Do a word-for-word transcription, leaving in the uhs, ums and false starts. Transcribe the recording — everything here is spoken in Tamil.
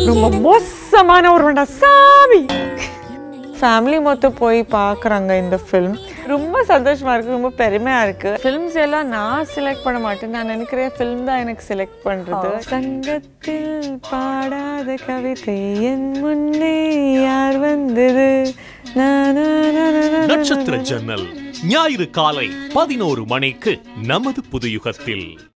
ரொம்ப மோசமான ஒரு வேண்டா சாமி. ஃபேமிலி மொத்தம் போய் பார்க்குறாங்க இந்த ஃபிலிம். ரொம்ப சந்தோஷமாக இருக்குது, ரொம்ப பெருமையாக இருக்குது. ஃபிலிம்ஸ் எல்லாம் நான் செலக்ட் பண்ண மாட்டேன், நான் நினைக்கிறேன் ஃபிலிம் தான் எனக்கு செலக்ட் பண்ணுறது. சங்கத்தில் பாடாத கவிதை என் முன்னே யார் வந்தது. நட்சத்திர ஜன்னல் ஞாயிறு காலை பதினோரு மணிக்கு நமது புதுயுகத்தில்.